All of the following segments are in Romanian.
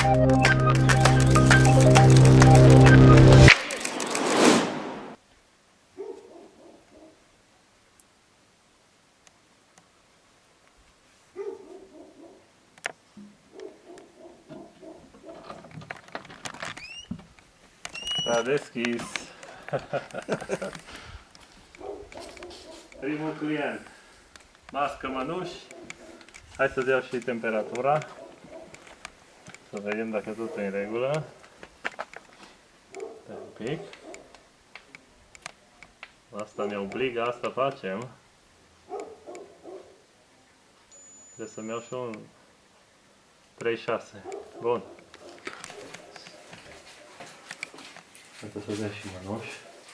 S-a deschis. Primul client. Mască, mănuși. Hai să iau și temperatura. Să vedem dacă totul e în regulă. Stai un pic. Asta ne obligă, asta facem. Trebuie să-mi iau și un 36. Bun. Trebuie să dea și mănuși.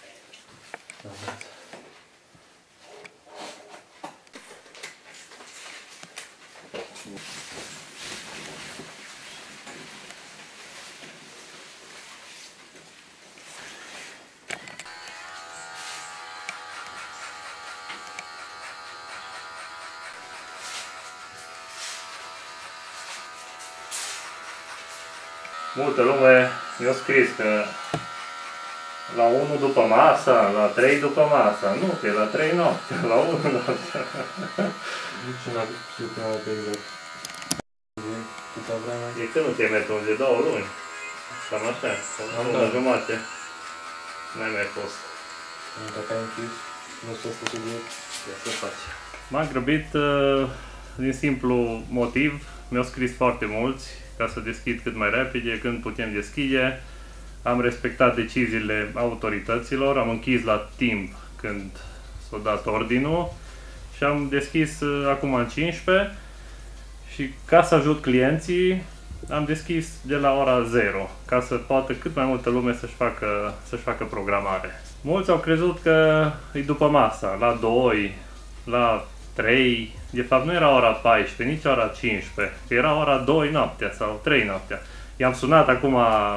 Multă lume mi-a scris că la 1 după masa, la 3 după masa. Nu, că e la 3 noapte, la 1 noapte. Nici n-a știu că mai pe exact. Câta vreme? E când nu ți-ai mers de 2 luni. Cam așa, am una jumate. N-ai mai fost. Dacă ai închis, nu știu asta subiect. Ce să faci? M-am grăbit din simplu motiv. Mi-au scris foarte mulți ca să deschid cât mai repede, când putem deschide. Am respectat deciziile autorităților, am închis la timp când s-a dat ordinul și am deschis acum în 15 și ca să ajut clienții am deschis de la ora 0 ca să poată cât mai multă lume să-și facă programare. Mulți au crezut că e după masa, la 2, la 3, de fapt nu era ora 14, nici ora 15, era ora 2 noaptea sau 3 noaptea. I-am sunat acum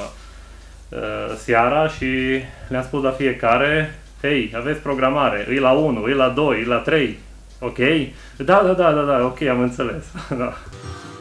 seara și le-am spus la fiecare: hei, aveți programare, e la 1, e la 2, e la 3, ok? Da, ok, am înțeles. Da.